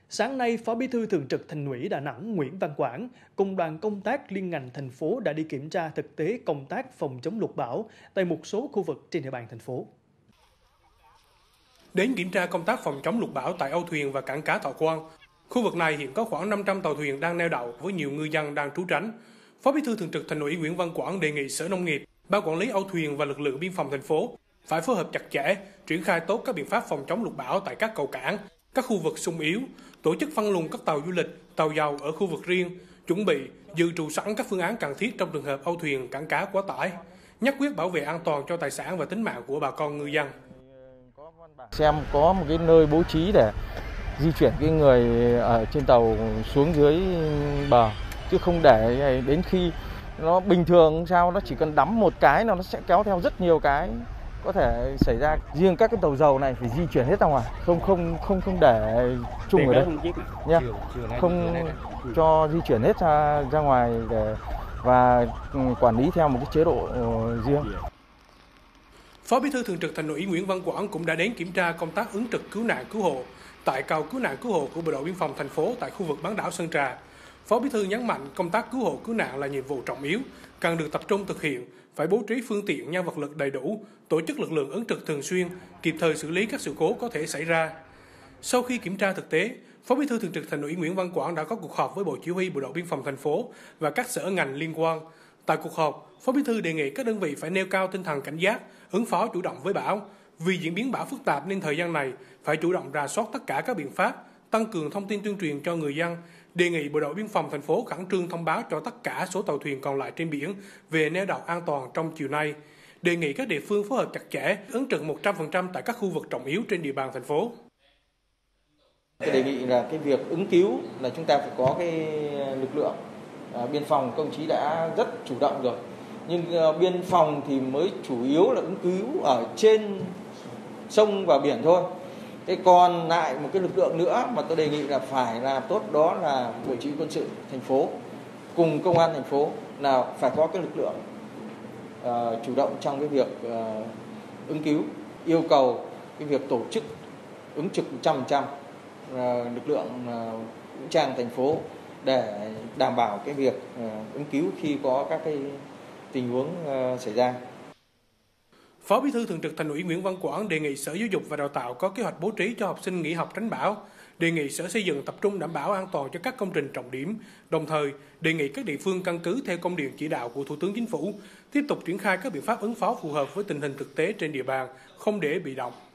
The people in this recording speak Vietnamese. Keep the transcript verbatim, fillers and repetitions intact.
Sáng nay, Phó Bí thư Thường trực Thành ủy Đà Nẵng Nguyễn Văn Quảng cùng đoàn công tác liên ngành thành phố đã đi kiểm tra thực tế công tác phòng chống lụt bão tại một số khu vực trên địa bàn thành phố. Đến kiểm tra công tác phòng chống lụt bão tại âu thuyền và cảng cá Thọ Quang, khu vực này hiện có khoảng năm trăm tàu thuyền đang neo đậu với nhiều ngư dân đang trú tránh. Phó Bí thư Thường trực Thành ủy Nguyễn Văn Quảng đề nghị Sở Nông nghiệp, Ban quản lý âu thuyền và lực lượng biên phòng thành phố phải phối hợp chặt chẽ, triển khai tốt các biện pháp phòng chống lụt bão tại các cầu cảng, các khu vực xung yếu, tổ chức phân luồng các tàu du lịch, tàu dầu ở khu vực riêng, chuẩn bị dự trù sẵn các phương án cần thiết trong trường hợp âu thuyền cảng cá quá tải, nhất quyết bảo vệ an toàn cho tài sản và tính mạng của bà con ngư dân. Xem có một cái nơi bố trí để di chuyển cái người ở trên tàu xuống dưới bờ, chứ không để đến khi nó bình thường sao nó chỉ cần đắm một cái là nó sẽ kéo theo rất nhiều cái có thể xảy ra. Riêng các cái tàu dầu này phải di chuyển hết ra ngoài, không không không không để chung ở đây nhá, không cho di chuyển hết ra ra ngoài để và quản lý theo một cái chế độ riêng. Phó Bí thư Thường trực Thành ủy Nguyễn Văn Quảng cũng đã đến kiểm tra công tác ứng trực cứu nạn cứu hộ tại cầu cứu nạn cứu hộ của Bộ đội Biên phòng thành phố tại khu vực bán đảo Sơn Trà. Phó Bí thư nhấn mạnh công tác cứu hộ cứu nạn là nhiệm vụ trọng yếu, cần được tập trung thực hiện, phải bố trí phương tiện nhân vật lực đầy đủ, tổ chức lực lượng ứng trực thường xuyên, kịp thời xử lý các sự cố có thể xảy ra. Sau khi kiểm tra thực tế, Phó Bí thư Thường trực Thành ủy Nguyễn Văn Quảng đã có cuộc họp với Bộ Chỉ huy Bộ đội Biên phòng thành phố và các sở ngành liên quan. Tại cuộc họp, Phó Bí thư đề nghị các đơn vị phải nêu cao tinh thần cảnh giác, ứng phó chủ động với bão. Vì diễn biến bão phức tạp nên thời gian này phải chủ động rà soát tất cả các biện pháp, tăng cường thông tin tuyên truyền cho người dân. Đề nghị Bộ đội Biên phòng thành phố khẩn trương thông báo cho tất cả số tàu thuyền còn lại trên biển về neo đậu an toàn trong chiều nay. Đề nghị các địa phương phối hợp chặt chẽ, ứng trực một trăm phần trăm tại các khu vực trọng yếu trên địa bàn thành phố. Tôi đề nghị là cái việc ứng cứu là chúng ta phải có cái lực lượng à, biên phòng, công chí đã rất chủ động rồi. Nhưng uh, biên phòng thì mới chủ yếu là ứng cứu ở trên sông và biển thôi. Thế còn lại một cái lực lượng nữa mà tôi đề nghị là phải làm tốt đó là Bộ Chỉ huy Quân sự thành phố cùng công an thành phố là phải có cái lực lượng uh, chủ động trong cái việc uh, ứng cứu, yêu cầu cái việc tổ chức ứng trực một trăm phần trăm uh, lực lượng uh, vũ trang thành phố để đảm bảo cái việc uh, ứng cứu khi có các cái tình huống uh, xảy ra. Phó Bí thư Thường trực Thành ủy Nguyễn Văn Quảng đề nghị Sở Giáo dục và Đào tạo có kế hoạch bố trí cho học sinh nghỉ học tránh bão, đề nghị Sở Xây dựng tập trung đảm bảo an toàn cho các công trình trọng điểm, đồng thời đề nghị các địa phương căn cứ theo công điện chỉ đạo của Thủ tướng Chính phủ, tiếp tục triển khai các biện pháp ứng phó phù hợp với tình hình thực tế trên địa bàn, không để bị động.